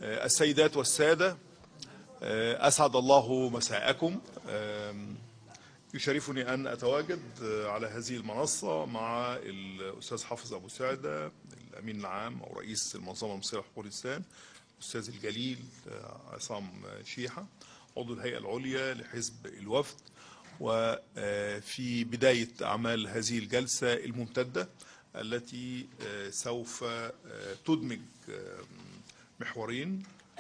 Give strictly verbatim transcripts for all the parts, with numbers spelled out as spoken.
السيدات والسادة، أسعد الله مساءكم. يشرفني أن أتواجد على هذه المنصة مع الأستاذ حافظ أبو سعدة، الأمين العام أو رئيس المنظمة المصرية لحقوق الإنسان، الأستاذ الجليل عصام شيحة، عضو الهيئة العليا لحزب الوفد. وفي بداية أعمال هذه الجلسة الممتدة التي سوف تدمج محورين: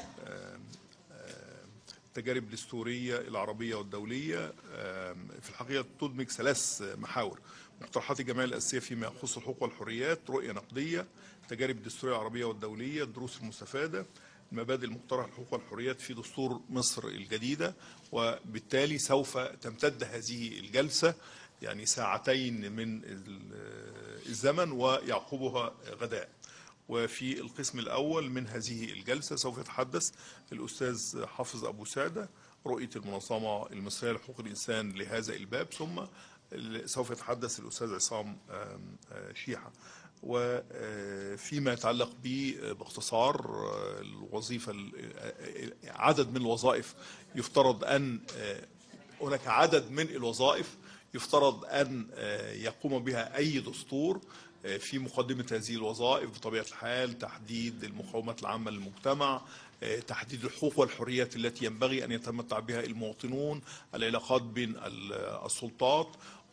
التجارب الدستورية العربية والدولية. في الحقيقة تدمج ثلاث محاور: مقترحات الجمعية الأساسية فيما يخص الحقوق والحريات، رؤية نقدية، التجارب الدستورية العربية والدولية، الدروس المستفادة، المبادئ المقترحة للحقوق والحريات في دستور مصر الجديدة. وبالتالي سوف تمتد هذه الجلسة يعني ساعتين من الزمن ويعقبها غداء. وفي القسم الأول من هذه الجلسة سوف يتحدث الأستاذ حافظ أبو سعدة رؤية المنظمة المصرية لحقوق الإنسان لهذا الباب، ثم سوف يتحدث الأستاذ عصام شيحة. وفيما يتعلق باختصار الوظيفة، عدد من الوظائف يفترض أن هناك عدد من الوظائف يفترض أن يقوم بها أي دستور. في مقدمة هذه الوظائف بطبيعة الحال تحديد المقومات العامة للمجتمع، تحديد الحقوق والحريات التي ينبغي أن يتمتع بها المواطنون، العلاقات بين السلطات،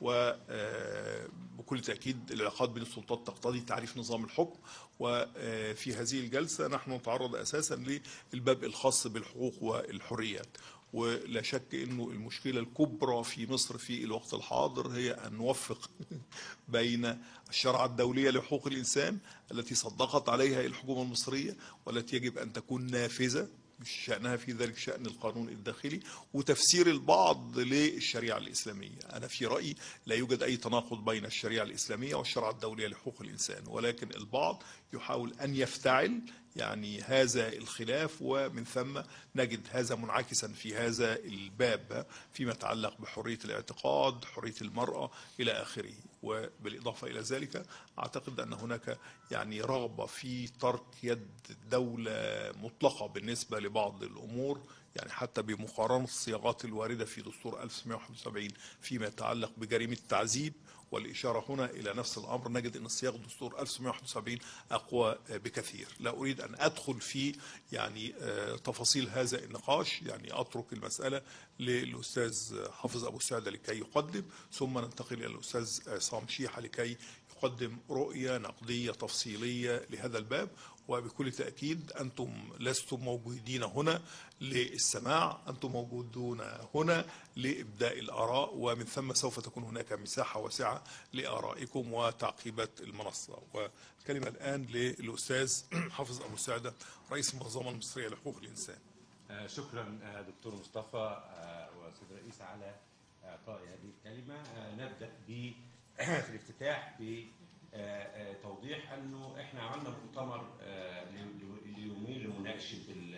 وبكل تأكيد العلاقات بين السلطات تقتضي تعريف نظام الحكم. وفي هذه الجلسة نحن نتعرض أساسا للباب الخاص بالحقوق والحريات. ولا شك أنه المشكلة الكبرى في مصر في الوقت الحاضر هي أن نوفق بين الشريعة الدولية لحقوق الإنسان التي صدقت عليها الحكومة المصرية والتي يجب أن تكون نافذة، مش شأنها في ذلك شأن القانون الداخلي، وتفسير البعض للشريعة الإسلامية. أنا في رأيي لا يوجد أي تناقض بين الشريعة الإسلامية والشريعة الدولية لحقوق الإنسان، ولكن البعض يحاول أن يفتعل يعني هذا الخلاف، ومن ثم نجد هذا منعكسا في هذا الباب فيما يتعلق بحرية الاعتقاد، حرية المرأة إلى آخره. وبالإضافة إلى ذلك أعتقد أن هناك يعني رغبة في ترك يد الدولة مطلقة بالنسبة لبعض الأمور، يعني حتى بمقارنة الصياغات الواردة في دستور ألف وتسعمائة وواحد وسبعين فيما يتعلق بجريمة التعذيب، والإشارة هنا إلى نفس الأمر، نجد أن صياغة دستور ألف وتسعمائة وواحد وسبعين أقوى بكثير. لا أريد أن أدخل في يعني تفاصيل هذا النقاش، يعني أترك المسألة للأستاذ حافظ أبو سعدة لكي يقدم، ثم ننتقل إلى الأستاذ عصام شيحة لكي يقدم رؤية نقدية تفصيلية لهذا الباب. وبكل تأكيد أنتم لستم موجودين هنا للسماع، أنتم موجودون هنا لإبداء الآراء، ومن ثم سوف تكون هناك مساحة واسعة لآرائكم وتعقيبات المنصة. والكلمة الآن للأستاذ حافظ أبو سعدة رئيس المنظمة المصرية لحقوق الإنسان. شكرا دكتور مصطفى وسيد الرئيس على إعطاء هذه الكلمة. نبدأ ب في الافتتاح بتوضيح أنه إحنا عملنا مؤتمر ليومين لمناقشة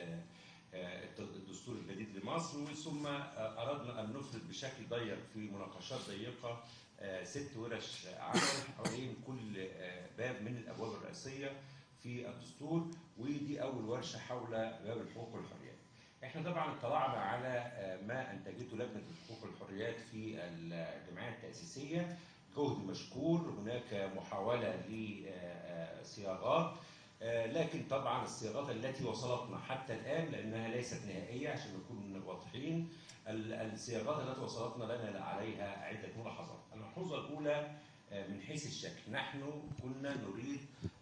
الدستور الجديد لمصر، ثم أردنا أن نفرد بشكل ضيق في مناقشات ضيقة ست ورش عمل حوالين كل باب من الأبواب الرئيسية في الدستور، ودي أول ورشة حول باب الحقوق والحريات. إحنا طبعا اطلعنا على ما أنتجته لجنة الحقوق والحريات في الجمعية التأسيسية، جهد مشكور، هناك محاولة لصياغات، لكن طبعا الصياغات التي وصلتنا حتى الآن لأنها ليست نهائية عشان نكون واضحين، الصياغات التي وصلتنا لنا عليها عدة ملاحظات. الملحوظة الأولى من حيث الشكل، نحن كنا نريد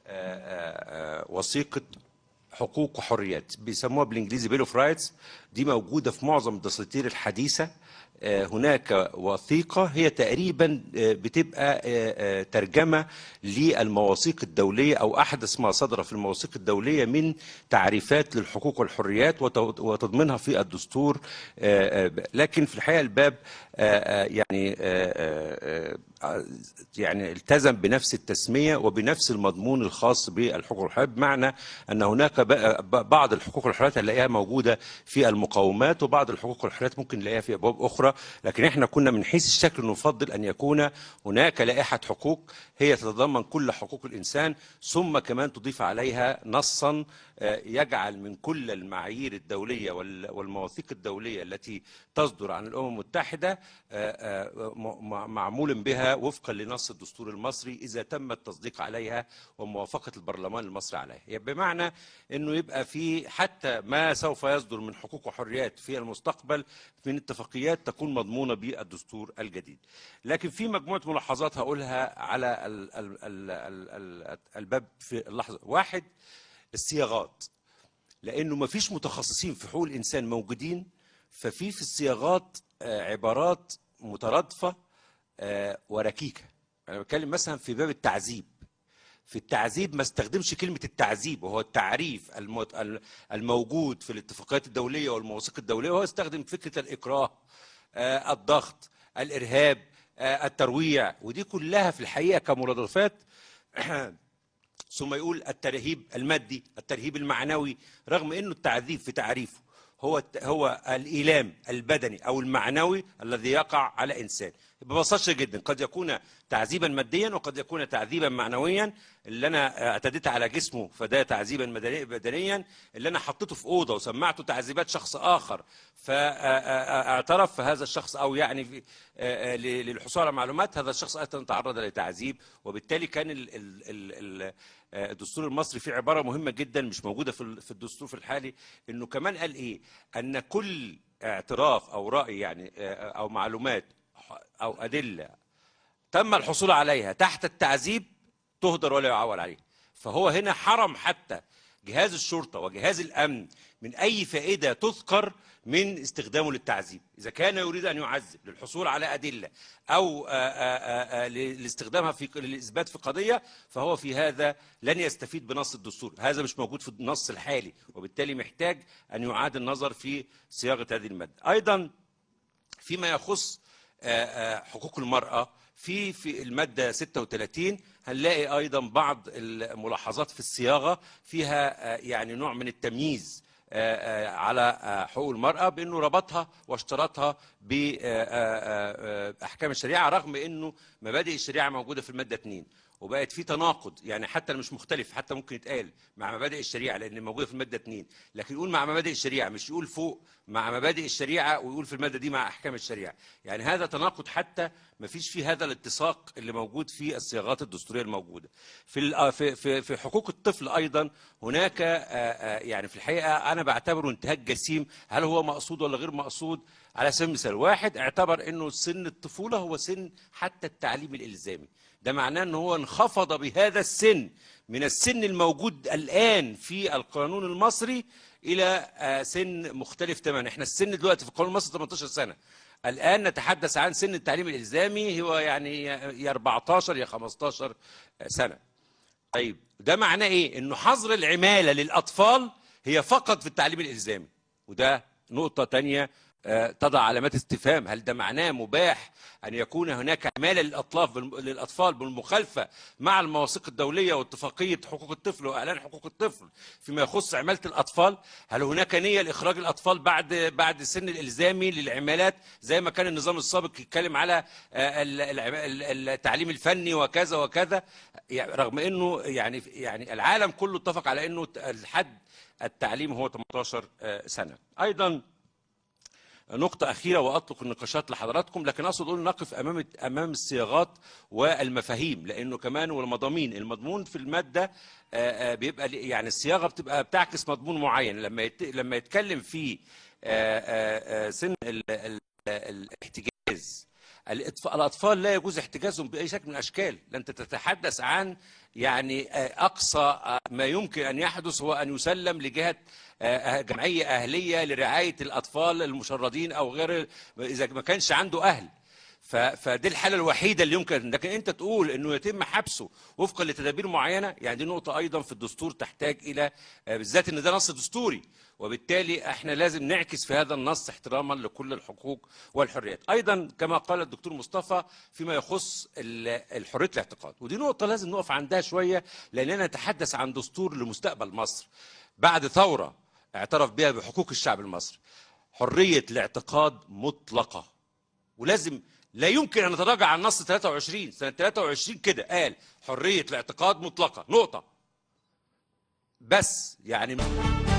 وثيقة حقوق وحريات بيسموها بالإنجليزي بيل اوف رايتس، دي موجودة في معظم الدساتير الحديثة. هناك وثيقة هي تقريبا بتبقى ترجمة للمواثيق الدولية أو أحدث ما صدر في المواثيق الدولية من تعريفات للحقوق والحريات وتضمينها في الدستور. لكن في الحقيقة الباب يعني يعني التزم بنفس التسمية وبنفس المضمون الخاص بالحقوق والحريات، بمعنى أن هناك هناك بعض الحقوق والحريات هنلاقيها موجوده في المقومات، وبعض الحقوق والحريات ممكن نلاقيها في ابواب اخرى، لكن احنا كنا من حيث الشكل نفضل ان يكون هناك لائحه حقوق هي تتضمن كل حقوق الانسان، ثم كمان تضيف عليها نصا يجعل من كل المعايير الدوليه والمواثيق الدوليه التي تصدر عن الامم المتحده معمول بها وفقا لنص الدستور المصري اذا تم التصديق عليها وموافقه البرلمان المصري عليها. يعني بمعنى انه يبقى في حتى ما سوف يصدر من حقوق وحريات في المستقبل من اتفاقيات تكون مضمونه بالدستور الجديد. لكن في مجموعه ملاحظات هقولها على ال ال ال ال الباب في اللحظه. واحد، الصياغات، لانه ما فيش متخصصين في حقوق الانسان موجودين، ففي في الصياغات عبارات مترادفه وركيكه. انا بتكلم مثلا في باب التعذيب. في التعذيب ما استخدمش كلمه التعذيب وهو التعريف الموجود في الاتفاقيات الدوليه والمواثيق الدوليه، وهو استخدم فكره الاكراه، الضغط، الارهاب، الترويع، ودي كلها في الحقيقه كمرادفات. ثم يقول الترهيب المادي، الترهيب المعنوي، رغم انه التعذيب في تعريفه هو هو الإيلام البدني او المعنوي الذي يقع على انسان. ببساطه جدا قد يكون تعذيبا ماديا وقد يكون تعذيبا معنويا. اللي انا اعتديت على جسمه فده تعذيبا بدنيا، اللي انا حطيته في اوضه وسمعته تعذيبات شخص اخر فاعترف فهذا الشخص او يعني في للحصول على معلومات هذا الشخص ايضا تعرض لتعذيب. وبالتالي كان ال ال الدستور المصري فيه عباره مهمه جدا مش موجوده في الدستور في الحالي، انه كمان قال ايه؟ ان كل اعتراف او راي يعني او معلومات او ادله تم الحصول عليها تحت التعذيب تهدر ولا يعول عليها. فهو هنا حرم حتى جهاز الشرطه وجهاز الامن من اي فائده تذكر من استخدامه للتعذيب. اذا كان يريد ان يعذب للحصول على ادله او لاستخدامها في الاثبات في قضيه، فهو في هذا لن يستفيد بنص الدستور. هذا مش موجود في النص الحالي، وبالتالي محتاج ان يعاد النظر في صياغه هذه الماده. ايضا فيما يخص حقوق المراه في في الماده ستة وثلاثين هنلاقي ايضا بعض الملاحظات في الصياغه فيها يعني نوع من التمييز على حقوق المرأة بأنه ربطها واشترطها بأحكام الشريعة، رغم أنه مبادئ الشريعة موجودة في المادة اثنين، وبقت في تناقض يعني حتى مش مختلف، حتى ممكن يتقال مع مبادئ الشريعة لأن موجودة في المادة اثنين، لكن يقول مع مبادئ الشريعة، مش يقول فوق مع مبادئ الشريعة ويقول في المادة دي مع أحكام الشريعة. يعني هذا تناقض حتى ما فيش فيه هذا الاتساق اللي موجود في الصياغات الدستورية الموجودة. في في في حقوق الطفل أيضا هناك يعني في الحقيقة أنا بعتبره انتهاك جسيم. هل هو مقصود ولا غير مقصود؟ على سبيل المثال واحد اعتبر انه سن الطفولة هو سن حتى التعليم الإلزامي، ده معناه ان هو انخفض بهذا السن من السن الموجود الآن في القانون المصري إلى سن مختلف تماما. احنا السن دلوقتي في القانون المصري ثمانية عشر سنة، الآن نتحدث عن سن التعليم الإلزامي هو يعني يا أربعة عشر يا خمسة عشر سنة. طيب ده معناه ايه؟ انه حظر العمالة للأطفال هي فقط في التعليم الإلزامي، وده نقطة تانية تضع علامات استفهام. هل ده معناه مباح أن يكون هناك عمالة للأطفال بالمخالفة مع المواثيق الدولية واتفاقية حقوق الطفل وإعلان حقوق الطفل فيما يخص عمالة الأطفال؟ هل هناك نية لإخراج الأطفال بعد بعد السن الإلزامي للعمالات زي ما كان النظام السابق يتكلم على التعليم الفني وكذا وكذا، رغم أنه يعني يعني العالم كله اتفق على أنه الحد التعليم هو ثمانية عشر سنة. أيضا نقطة أخيرة وأطلق النقاشات لحضراتكم، لكن أقصد أقول نقف أمام أمام الصياغات والمفاهيم، لأنه كمان والمضامين. المضمون في المادة بيبقى يعني الصياغة بتبقى بتعكس مضمون معين. لما لما يتكلم في سن الاحتجاز، الأطفال لا يجوز احتجازهم بأي شكل من الأشكال. أنت تتحدث عن يعني أقصى ما يمكن أن يحدث هو أن يسلم لجهة جمعية أهلية لرعاية الأطفال المشردين أو غير، إذا ما كانش عنده أهل. فدي الحاله الوحيده اللي يمكن، لكن انت تقول انه يتم حبسه وفقا لتدابير معينه، يعني دي نقطه ايضا في الدستور تحتاج الى، بالذات ان ده نص دستوري، وبالتالي احنا لازم نعكس في هذا النص احتراما لكل الحقوق والحريات. ايضا كما قال الدكتور مصطفى فيما يخص الحريه الاعتقاد، ودي نقطه لازم نقف عندها شويه، لاننا نتحدث عن دستور لمستقبل مصر بعد ثوره اعترف بها بحقوق الشعب المصري. حريه الاعتقاد مطلقه، ولازم لا يمكن ان نتراجع عن نص ثلاثة وعشرين سنه ثلاثة وعشرين كده قال حريه الاعتقاد مطلقه، نقطه. بس يعني